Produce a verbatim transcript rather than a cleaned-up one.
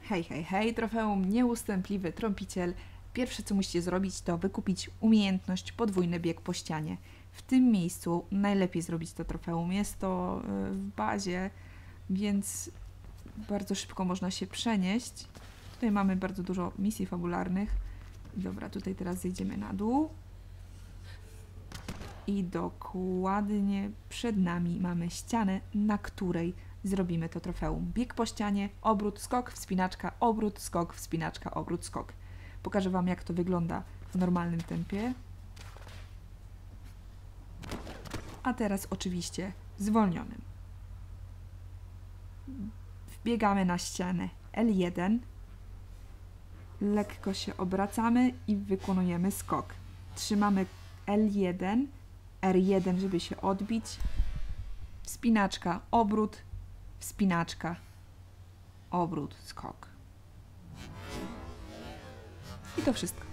Hej, hej, hej, trofeum Nieustępliwy Trąbiciel. Pierwsze co musicie zrobić to wykupić umiejętność podwójny bieg po ścianie. W tym miejscu najlepiej zrobić to trofeum. Jest to w bazie, więc bardzo szybko można się przenieść. Tutaj mamy bardzo dużo misji fabularnych. Dobra, tutaj teraz zejdziemy na dół. I dokładnie przed nami mamy ścianę, na której zrobimy to trofeum. Bieg po ścianie, obrót, skok, wspinaczka, obrót, skok, wspinaczka, obrót, skok. Pokażę Wam, jak to wygląda w normalnym tempie. A teraz oczywiście w zwolnionym. Wbiegamy na ścianę L jeden. Lekko się obracamy i wykonujemy skok. Trzymamy L jeden, R jeden, żeby się odbić. Wspinaczka, obrót, wspinaczka, obrót, skok. I to wszystko.